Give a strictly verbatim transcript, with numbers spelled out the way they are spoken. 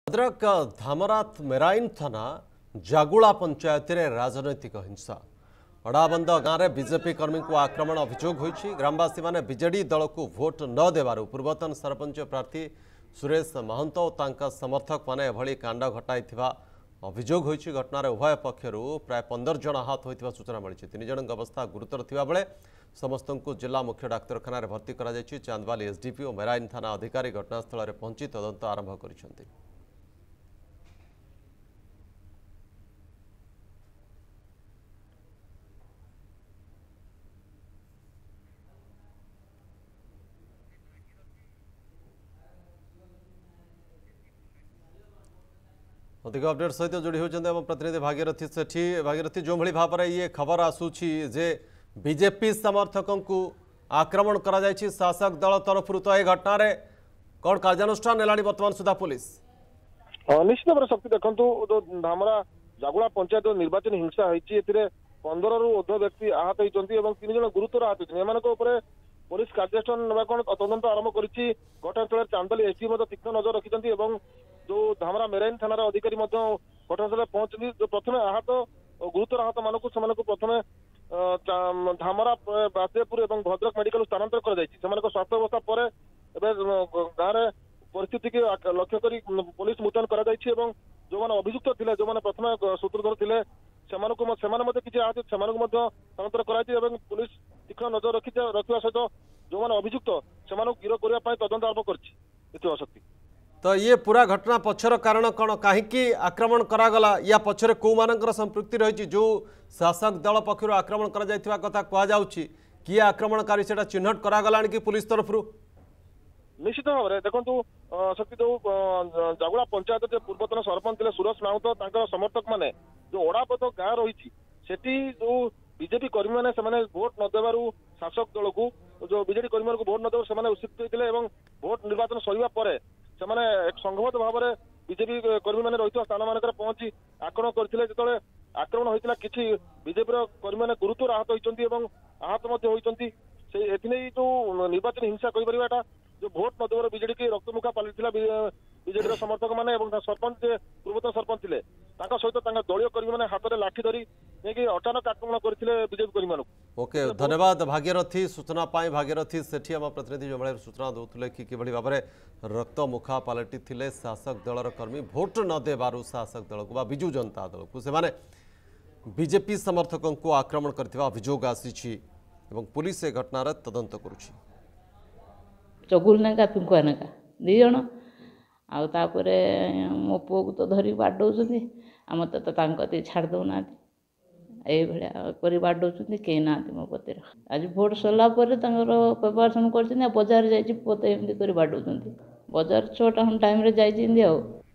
Bhadrak धामरात marine थाना जागुला पंचायत रे राजनैतिक हिंसा अड़ाबंद गाँव में बीजेपी कर्मी को आक्रमण अभियोग होइछि। ग्रामवासी माने बीजेडी दल को भोट न देवारु पूर्वतन सरपंच प्रार्थी सुरेश महंत और तांका समर्थक माने एभली कांड घटाइथिबा अभियोग होइछि। घटनार उभय पक्षरु प्राय पंदर जन आहत होइथिबा सूचना मिली। तीन जनक अवस्था गुरुतर थिबा बेले समस्त को जिला मुख्य डाक्तरखाना भर्ती करा जायछि। चांदवाली एसडीपी और मेराइन थाना अधिकारी घटनास्थल में पहुंची तदंत आरंभ करिसेंति। अधिक अपडेट सहित जोड़ी होती प्रतिनिधि भागीरथी सेठी। भागीरथी जो भाई भाव में ये खबर आसूची जे बीजेपी समर्थकों को आक्रमण करा जायछि शासक दल तरफ तो ये घटना कौन कार्यानुष्ठान नेलानी वर्तमान सुधा पुलिस निश्चित भाव शक्ति देखो धामरा जागुला पंचायत निर्वाचन हिंसा होती पंदर रु ऊर्ध व्यक्ति आहत होती तीन जन गुरुतर आहत होती एम पुलिस कार्यानुष्ठान ना कौन तदंत आरंभ कर घटनास्थल चांदली एसपी तीक्ष्ण नजर रखिंट जो धामरा मेराइन थानार अधिकारी घटनास्थल पहुंचती जो प्रथम आहत गुरुतर आहत मानक प्रथम धामरा बाजेपुर और भद्रक मेडिकल स्थानांतर कर स्वास्थ्य अवस्था पर गाँव में परिस्थिति की लक्ष्य कर पुलिस मुतयन कर जो मैंने अभियुक्त थे जो मैंने प्रथम सूत्रधर थे किसी आहत स्थानांतर कर पुलिस तीक्ष्ण नजर रखी रखा सहित जो मैंने अभियुक्त से गिरफ करने तदंत आरंभ कर शक्ति। तो ये पूरा घटना पछर कारण कौन कहीं आक्रमण करागला या पछरे को मानकर संपृक्ति रही जो शासक दल पक्षर आक्रमण करा जायथिबा कथा कह किए आक्रमणकारी से चिन्हट करागला कि पुलिस तरफ निश्चित भाव में देखो शक्ति जो जागुला पंचायत जो पूर्वतन सरपंच थे सुरेश महंत समर्थक माने जो ओडापद गाँव रही जो बीजेपी कर्मी मैंने से भोट न देवारु शासक दल को जो बीजेडी कर्मी को भोट न देव से उत्सित होते भोट निर्वाचन सरिबा परे से संघबद्ध भाव में बीजेपी कर्मी मैंने रही स्थान मान पहुंची आक्रमण करते जो आक्रमण होता कि बीजेपी कर्मी मैंने गुरुतर आहत होती आहत होती जो निर्वाचन हिंसा कहीपर जो भोट न देवर बीजेडी की रक्तमुखा पलटा बीजेडी समर्थक मैंने सरपंच पूर्वतन सरपंच थे सहित दलीय कर्मी मैंने हाथ में लाठी धरी नहीं अचानक आक्रमण करते बीजेपी कर्मी मान। ओके धन्यवाद भागीरथी सूचना पाई। भागीरथी सेठी आम प्रतिनिधि जो सूचना दूसरे कि किभली भाव में रक्त मुखा पलटि थिले शासक दलर कर्मी भोट न देबारु शासक दल को बिजु जनता दल को से बीजेपी समर्थकों को आक्रमण करथिबा अभियोग आसी पुलिस ए घटनार तदंत करुछि। चगुल नाका पिंकुआ नाका दी जन आउे मो पुओ को तो धरिक बाडौं आम तो छाड़ दौना ये बाडौं कहीं ना मो पति आज भोट सरला प्रिपेरेसन कर बजार जा पुओ तो एमती कर बाडौं बजार छटा टाइम जाइए।